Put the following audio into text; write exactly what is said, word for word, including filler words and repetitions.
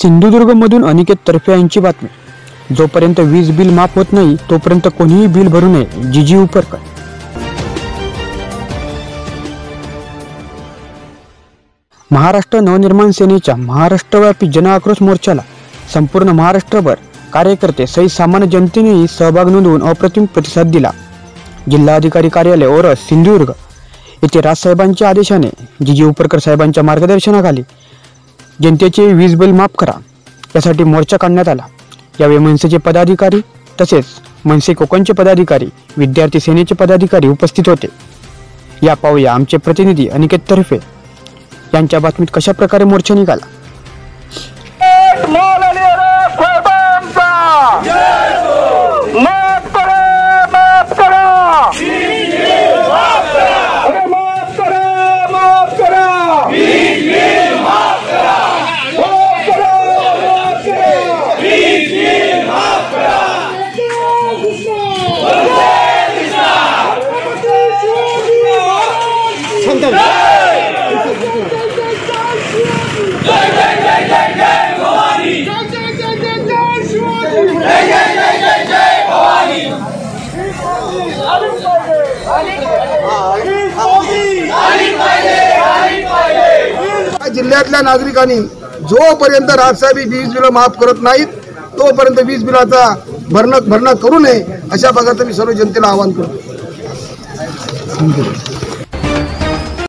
सिंधुदुर्गमधून अनिकेत तर्फे यांची बातमी। जोपर्यंत वीज बिल माफ होत नाही तोपर्यंत कोणीही बिल भरू नये। जीजी उपरकर। महाराष्ट्र नवनिर्माण सेनेच्या महाराष्ट्रव्यापी जन आक्रोश मोर्चाला संपूर्ण महाराष्ट्रभर कार्यकर्ते सहित सामान्य जनतेनेही सहभाग नोंदवून अप्रतिम प्रतिसाद दिला। जिल्हाधिकारी कार्यालय ओरस सिंधुदुर्ग येथे राजसाहेबांच्या आदेशाने जीजी उपरकर साहेबांच्या मार्गदर्शनाखाली जनतेचे वीज बिल माफ करा यासाठी मोर्चा काढण्यात आला। यावेळी मनसेचे पदाधिकारी तसेच मनसे कोकणचे पदाधिकारी, विद्यार्थी सेनेचे पदाधिकारी उपस्थित होते। या पाहूया आमचे प्रतिनिधी अनिकेत तर्फे यांच्या बातमीत कशा प्रकारे मोर्चा निघाला। जिल्ह्यातल्या नागरिकांनी जोपर्यंत राजसाहेब वीज बिल माफ करत नाहीत तोपर्यंत वीज बिलाचा भरणा भरणा करू नये अशा प्रकारचं मी सर्व जनतेला आवाहन करतो।